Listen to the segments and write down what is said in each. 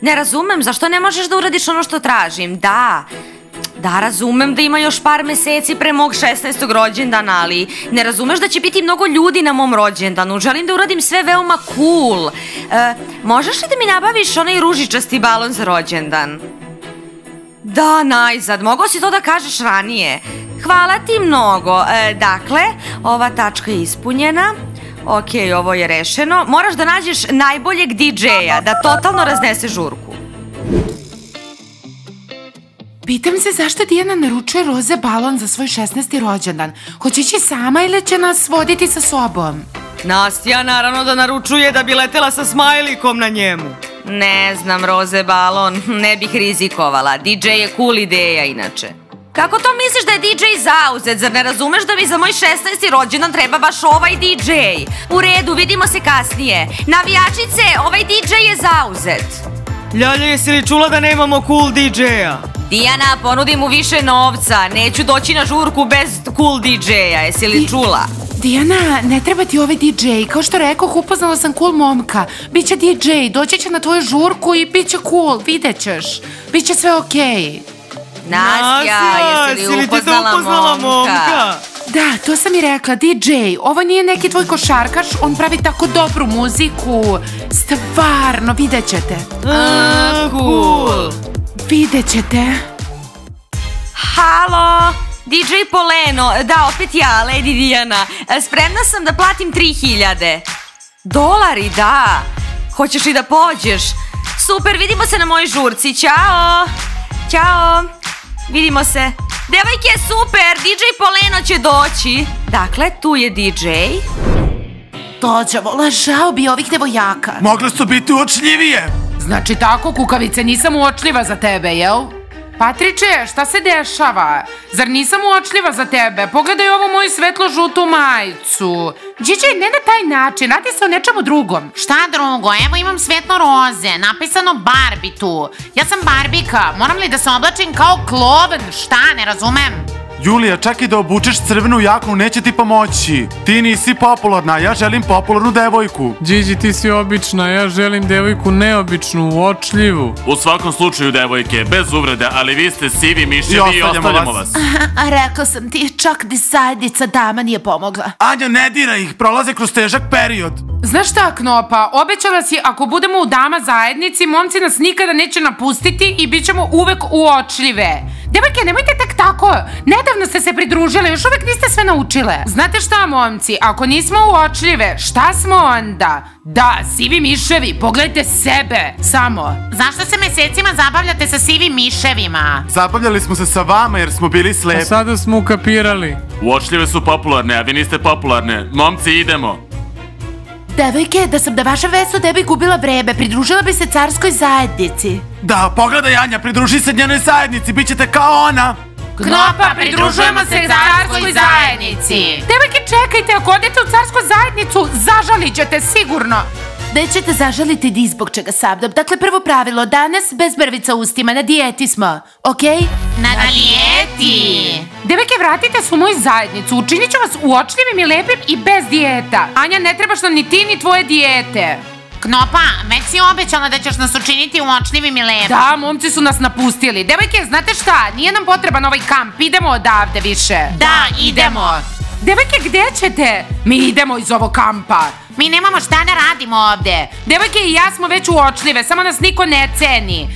Ne razumem, zašto ne možeš da uradiš ono što tražim? Da, razumem da ima još par meseci pre mog 16. rođendana, ali ne razumeš da će biti mnogo ljudi na mom rođendanu. Želim da uradim sve veoma cool. Možeš li da mi nabaviš onaj ružičasti balon za rođendan? Da, najzad, mogao si to da kažeš ranije. Hvala ti mnogo. Dakle, ova tačka je ispunjena. Ok, ovo je rešeno. Moraš da nađeš najboljeg DJ-a, da totalno raznese žurku. Pitam se zašto Dijana naručuje roze balon za svoj 16. rođendan. Hoće ići sama ili će nas voditi sa sobom? Nastja naravno da naručuje da bi letela sa smajlikom na njemu. Ne znam, roze balon, ne bih rizikovala. DJ je cool ideja inače. Kako to misliš da je DJ zauzet? Zar ne razumeš da mi za moj 16. rođendan treba baš ovaj DJ? U redu, vidimo se kasnije. Navijačice, ovaj DJ je zauzet. Ljalja, jesi li čula da nemamo cool DJ-a? Dijana, ponudi mu više novca. Neću doći na žurku bez cool DJ-a, jesi li čula? Dijana, ne treba ti ovaj DJ. Kao što rekoh, upoznala sam cool momka. Biće DJ, doći će na tvoju žurku i bit će cool, vidjet ćeš. Biće sve okej. Nastja, jesi li upoznala momka? Da, to sam i rekla, DJ. Ovo nije neki tvoj košarkaš, on pravi tako dobru muziku. Stvarno, vidjet ćete. Cool. Vidjet ćete. Halo, DJ Poleno, da, opet ja, Lady Dijana. Spremna sam da platim 3000 dolari, da. Hoćeš li da pođeš? Super, vidimo se na mojoj žurci, ćao. Ćao, vidimo se. Devojke, super, DJ Poleno će doći. Dakle, tu je DJ. Dođemo, lažao bi ovih devojaka. Mogle su biti uočljivije. Znači tako, kukavice, nisam uočljiva za tebe, jel? Patriče, šta se dešava? Zar nisam uočljiva za tebe? Pogledaj ovu moju svetlo-žutu majicu. Điđe, ne na taj način, radi se o nečemu drugom. Šta drugo? Evo imam svetlo roze, napisano Barbie tu. Ja sam Barbika, moram li da se oblačim kao klovn? Šta, ne razumem? Julija, čak i da obučeš crvenu jaknu neće ti pomoći. Ti nisi popularna, ja želim popularnu devojku. Điđi, ti si obična, ja želim devojku neobičnu, uočljivu. U svakom slučaju, devojke, bez uvrede, ali vi ste sivi miševi i ostavljamo vas. Rekao sam ti, čak dizajnica dama nije pomogla. Anja, ne dira ih, prolaze kroz težak period. Znaš šta, Knopa, obećala si ako budemo u dama zajednici, momci nas nikada neće napustiti i bit ćemo uvek uočljive. Devojke, nemojte tek tako, nedavno ste se pridružile, još uvek niste sve naučile. Znate šta, momci, ako nismo uočljive, šta smo onda? Da, sivi miševi, pogledajte sebe, samo. Zašto se mesecima zabavljate sa sivim miševima? Zabavljali smo se sa vama jer smo bili slepi. A sada smo ukapirali. Uočljive su popularne, a vi niste popularne. Momci, idemo. Devojke, da sam da vaša vesu ne bi gubila vreme, pridružila bi se carskoj zajednici. Da, pogledaj Anja, pridruži se njenoj zajednici, bit ćete kao ona. Knopa, pridružujemo se carskoj zajednici. Devojke, čekajte, ako odete u carsku zajednicu, zažalit ćete sigurno. Nećete zažaliti ni zbog čega sa mnom. Dakle, prvo pravilo, danas bez mrvica u ustima, na dijeti smo, okej? Na dijeti! Devojke, vratite se u moju zajednicu, učinit ću vas uočljivim i lepim i bez dijeta. Anja, ne trebaš nam ni ti ni tvoje dijete. Knopa, već si obećala da ćeš nas učiniti uočljivim i lepim. Da, momci su nas napustili. Devojke, znate šta, nije nam potreban ovaj kamp, idemo odavde više. Da, idemo. Devojke, gde ćete? Mi idemo iz ovog kampa. Mi nemamo šta da radimo ovde. Devojke i ja smo već uočljive, samo nas niko ne ceni.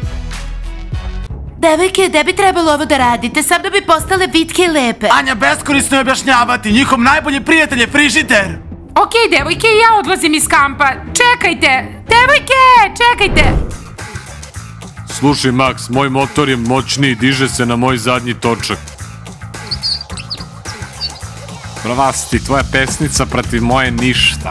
Devojke, gde bi trebalo ovo da radite? Sam da bi postale vitke i lepe. Anja, beskorisno je objašnjavati, njihov najbolji prijatelj je frižider. Okej, devojke, ja odlazim iz kampa. Čekajte, devojke, čekajte. Slušaj, Max, moj motor je moćniji, diže se na moj zadnji točak. Pravasti, tvoja pesnica protiv moje ništa.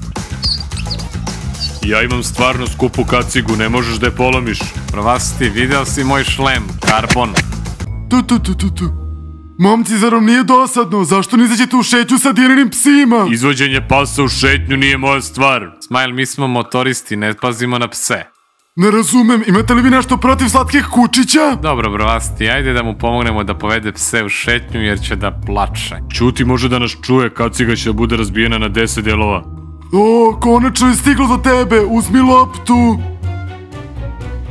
Ja imam stvarno skupu kacigu, ne možeš da je polomiš. Pravasti, video si moj šlem, karbon. Tu. Momci, zar vam nije dosadno? Zašto ne izađete u šetnju sa Dijaninim psima? Izvođenje pasa u šetnju nije moja stvar. Smile, mi smo motoristi, ne pazimo na pse. Ne razumem, imate li vi nešto protiv slatkih kučića? Dobro, Bravasti, ajde da mu pomognemo da povede pse u šetnju jer će da plače. Ćuti može da nas čuje, kaciga će da bude razbijena na 10 delova. O, konačno je stiglo do tebe, uzmi loptu.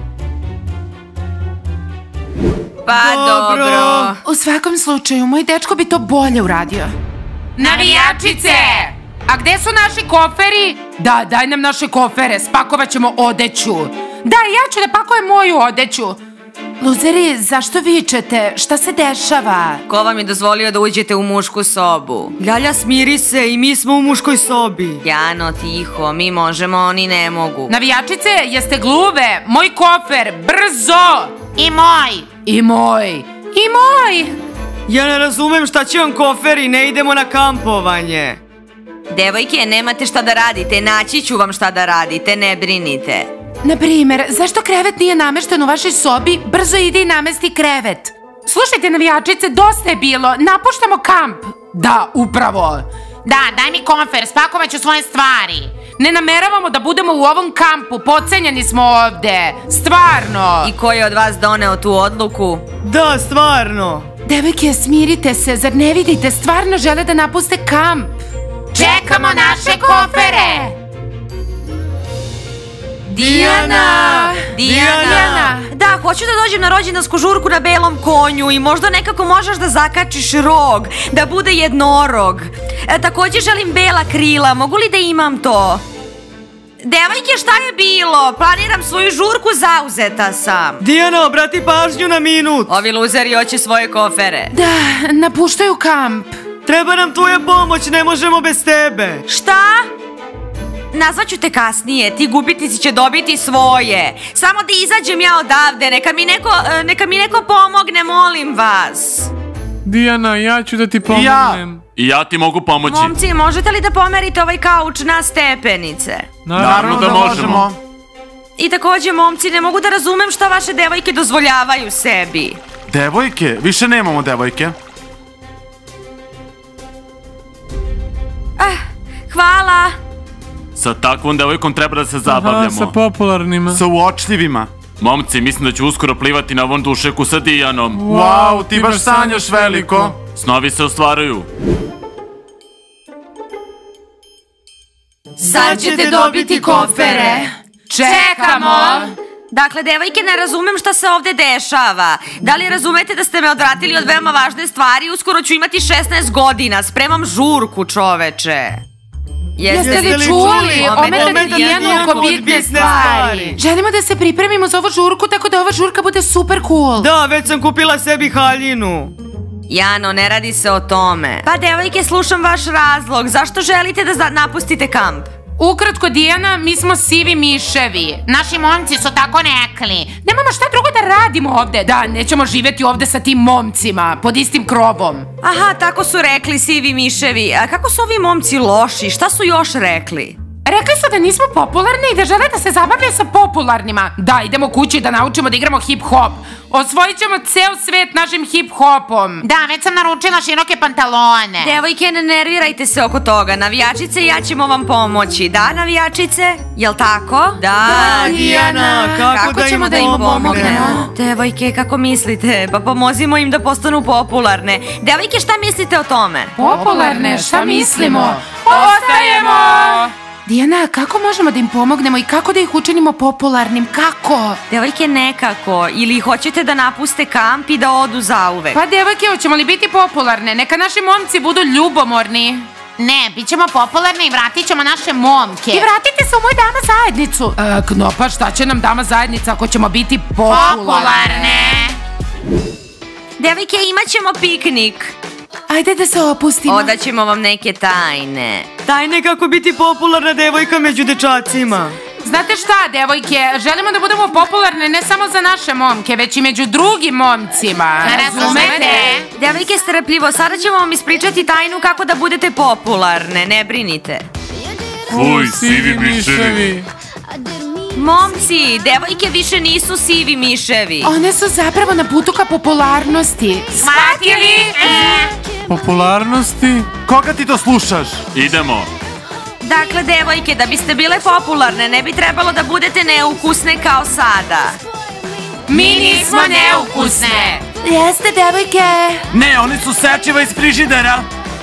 Pa dobro. U svakom slučaju, moj dečko bi to bolje uradio. Navijačice! A gde su naši koferi? Da, daj nam naše kofere, spakovat ćemo odeću. Da, ja ću da pakujem moju odeću. Luzeri, zašto vičete? Šta se dešava? Ko vam je dozvolio da uđete u mušku sobu? Ljalja, smiri se, i mi smo u muškoj sobi. Jano, tiho, mi možemo, oni ne mogu. Navijačice, jeste gluve? Moj kofer, brzo! I moj. I moj. I moj! Ja ne razumem šta će vam koferi, ne idemo na kampovanje. Devojke, nemate šta da radite, naći ću vam šta da radite, ne brinite. Na primer, zašto krevet nije namešten u vašoj sobi? Brzo ide i namesti krevet. Slušajte, navijačice, dosta je bilo, napuštamo kamp. Da, upravo. Da, daj mi kofer, spakovat ću svoje stvari. Ne nameravamo da budemo u ovom kampu, podcenjeni smo ovde. Stvarno. I ko je od vas doneo tu odluku? Da, stvarno. Devojke, smirite se, zar ne vidite? Stvarno žele da napuste kamp. Čekamo naše kofere. Dijana! Da, hoću da dođem na rođendansku žurku na belom konju i možda nekako možeš da zakačiš rog, da bude jednorog. Takođe želim bela krila, mogu li da imam to? Devojke, šta je bilo? Planiram svoju žurku, zauzeta sam. Dijana, obrati pažnju na minut. Ovi luzeri hoće svoje kofere. Da, napuštaju kamp. Treba nam tvoja pomoć, ne možemo bez tebe. Šta? Nazvaću te kasnije, ti gubitnici će dobiti svoje. Samo da izađem ja odavde, neka mi neko pomogne, molim vas. Dijana, ja ću da ti pomognem. I ja ti mogu pomoći. Momci, možete li da pomerite ovaj kauč na stepenice? Naravno da možemo. I takođe, momci, ne mogu da razumem šta vaše devojke dozvoljavaju sebi. Devojke? Više nemamo devojke. Hvala. Sa takvom devojkom treba da se zabavljamo. Sa popularnima. Sa uočljivima. Momci, mislim da ću uskoro plivati na ovom dušeku sa Dijanom. Wow, ti baš sanjaš veliko. Snovi se ostvaruju. Sad ćete dobiti kofere. Čekamo. Dakle, devojke, ne razumem šta se ovde dešava. Da li razumete da ste me odvratili od veoma važne stvari? Uskoro ću imati 16 godina, spremam žurku, čoveče. Jeste li čuli? Ometate Dijanu oko bitne stvari. Želimo da se pripremimo za ovu žurku, tako da ova žurka bude super cool. Da, već sam kupila sebi haljinu. Jano, ne radi se o tome. Pa, devojke, slušam vaš razlog. Zašto želite da napustite kamp? Ukratko, Dijana, mi smo sivi miševi. Naši momci su tako rekli. Nemamo šta drugo da radimo ovde. Da, nećemo živjeti ovde sa tim momcima, pod istim krovom. Aha, tako su rekli sivi miševi. A kako su ovi momci loši? Šta su još rekli? Rekli su da nismo popularni i da žele da se zabavljaju sa popularnima. Da, idemo kući da naučimo da igramo hip-hop. Osvojit ćemo ceo svet našim hip-hopom. Da, već sam naručila široke pantalone. Devojke, ne nervirajte se oko toga. Navijačice, ja ćemo vam pomoći. Da, navijačice? Jel tako? Da, Dijana, kako ćemo da im pomognemo? Devojke, kako mislite? Pa pomozimo im da postanu popularne. Devojke, šta mislite o tome? Popularne, šta mislimo? Ostajemo! Dijana, kako možemo da im pomognemo i kako da ih učinimo popularnim? Kako? Devojke, nekako. Ili hoćete da napuste kamp i da odu zauvek? Pa devojke, hoćemo li biti popularne? Neka naši momci budu ljubomorni. Ne, bit ćemo popularni i vratit ćemo naše momke. I vratite se u moju dama zajednicu. Knopa, šta će nam dama zajednica ako ćemo biti popularne? Devojke, imat ćemo piknik. Ajde da se opustimo. Odaćemo vam neke tajne. Tajne kako biti popularna devojka među dečacima. Znate šta, devojke, želimo da budemo popularne ne samo za naše momke, već i među drugim momcima. Razumete? Devojke, strpljivo, sada ćemo vam ispričati tajnu kako da budete popularne, ne brinite. Fuj, sivi miševi. Momci, devojke više nisu sivi miševi. One su zapravo na putu ka popularnosti. Shvatili? Popularnosti? Koga ti to slušaš? Idemo. Dakle, devojke, da biste bile popularne, ne bi trebalo da budete neukusne kao sada. Mi nismo neukusne. Jeste, devojke. Ne, oni su sečiva iz frižidera.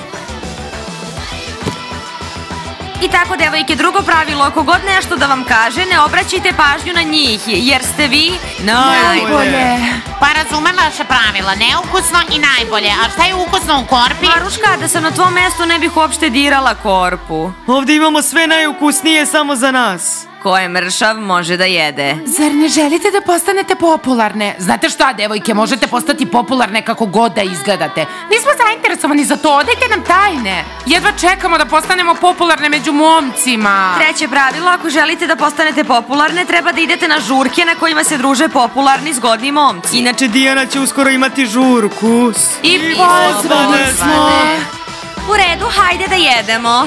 I tako, devojke, drugo pravilo, ako god nešto da vam kaže, ne obraćajte pažnju na njih, jer ste vi najbolje. Pa razumem vaše pravila, neukusno i najbolje. A šta je ukusno u korpi? Maruška, da sam na tvom mestu ne bih uopšte dirala korpu. Ovdje imamo sve najukusnije samo za nas. Ko je mršav može da jede. Zar ne želite da postanete popularne? Znate šta, devojke, možete postati popularne kako god da izgledate. Nismo zainteresovani za to, odajte nam tajne. Jedva čekamo da postanemo popularne među momcima. Treće pravilo, ako želite da postanete popularne, treba da idete na žurke na kojima se druže popularni zgodni momci. Inače, Dijana će uskoro imati žurku. I pozvane smo. U redu, hajde da jedemo.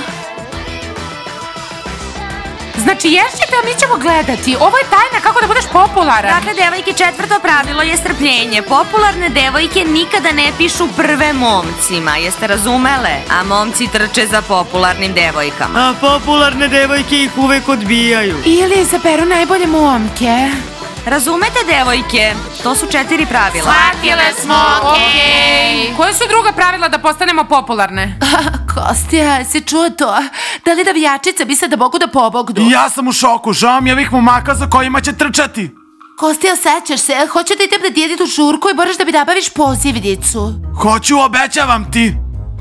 Znači, ješćete, a mi ćemo gledati. Ovo je tajna kako da budeš popularan. Dakle, devojke, četvrto pravilo je strpljenje. Popularne devojke nikada ne pišu prve momcima, jeste razumele? A momci trče za popularnim devojkama. A popularne devojke ih uvek odbijaju. Ili izaberu najbolje momke. Razumete, devojke? To su 4 pravila. Shvatile smo, okej. Koje su druga pravila da postanemo popularne? Kostja, si čuo to? Da li navijačice misle da mogu da pobognu? Ja sam u šoku, žao mi je ovih momaka za kojima će trčati. Kostja, sećaš se? Hoću da idem na djedetu žurku i moraš da mi nabaviš pozivnicu. Hoću, obećavam ti.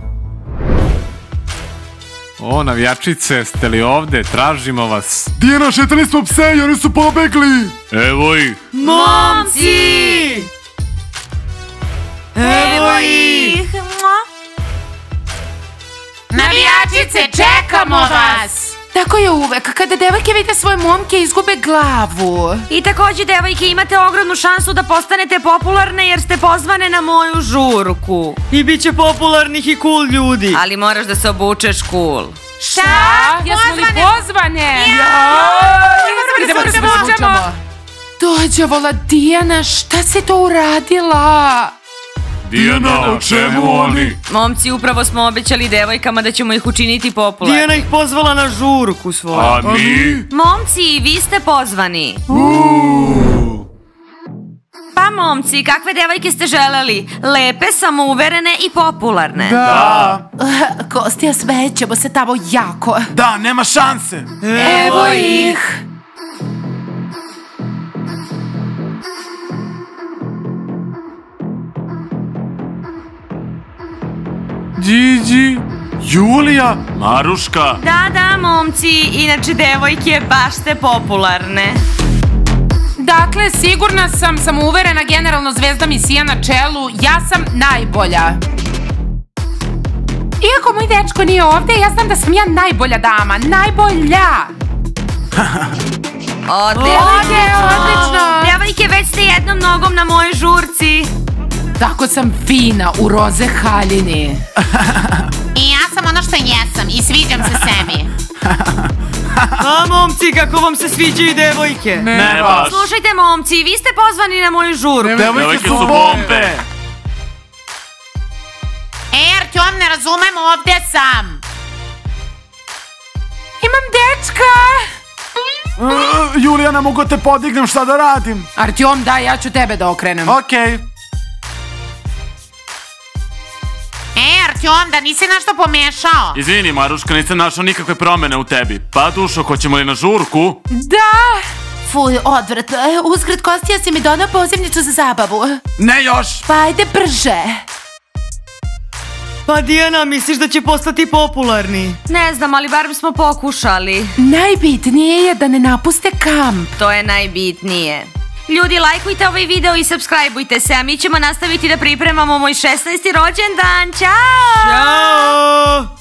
O, navijačice, ste li ovde? Tražimo vas. Dijana, šetali smo pse i oni su pobegli. Evo ih. Momci! Evo ih! Navijačice, čekamo vas! Tako je uvek, kada devojke vide svoje momke izgube glavu. I takođe, devojke, imate ogromnu šansu da postanete popularne jer ste pozvane na moju žurku. I bit će popularnih i cool ljudi. Ali moraš da se obučeš cool. Šta? Jesmo li pozvane? Idemo da se obučemo. Dođavola, Dijana, šta si to uradila? Dijana, o čemu oni? Momci, upravo smo obećali devojkama da ćemo ih učiniti popularni. Dijana ih pozvala na žurku svoju. A mi? Momci, vi ste pozvani. Pa momci, kakve devojke ste želeli? Lepe, samouverene i popularne. Da. Kostja, smećemo se tamo jako. Da, nema šanse. Evo ih. Điđi, Julija. Maruška. Da, momci, inače devojke, baš ste popularne. Dakle, sigurna sam, samouverena, generalno zvezda misija na čelu, ja sam najbolja. Iako moj dečko nije ovde, ja znam da sam ja najbolja dama, najbolja. Odlično. Devojke, već ste jednom nogom na mojoj žurci. Tako sam fina u roze haljini. I ja sam ono što jesam i sviđam se sebi. A momci, kako vam se sviđaju devojke? Ne baš. Slušajte, momci, vi ste pozvani na moju žurku. Devojke su bombe. Artyom, ne razumem, ovde sam. Imam dečka. Julija, ne mogu te podignem, šta da radim? Artyom, daj, ja ću tebe da okrenem. Okej. Artyom, da nisi nešto pomešao. Izvini, Maruška, nisam našao nikakve promene u tebi. Pa, dušo, hoćemo li na žurku? Da. Fuj, odvrat. Uskrat, Kostja, si mi donao pozivnicu za zabavu. Ne još. Pa ajde brže. Pa Dijana, misliš da će postati popularni? Ne znam, ali bar smo pokušali. Najbitnije je da ne napuste kamp. To je najbitnije. Ljudi, lajkujte ovaj video i subscribeujte se, a mi ćemo nastaviti da pripremamo moj 16. rođendan. Ćao! Ćao!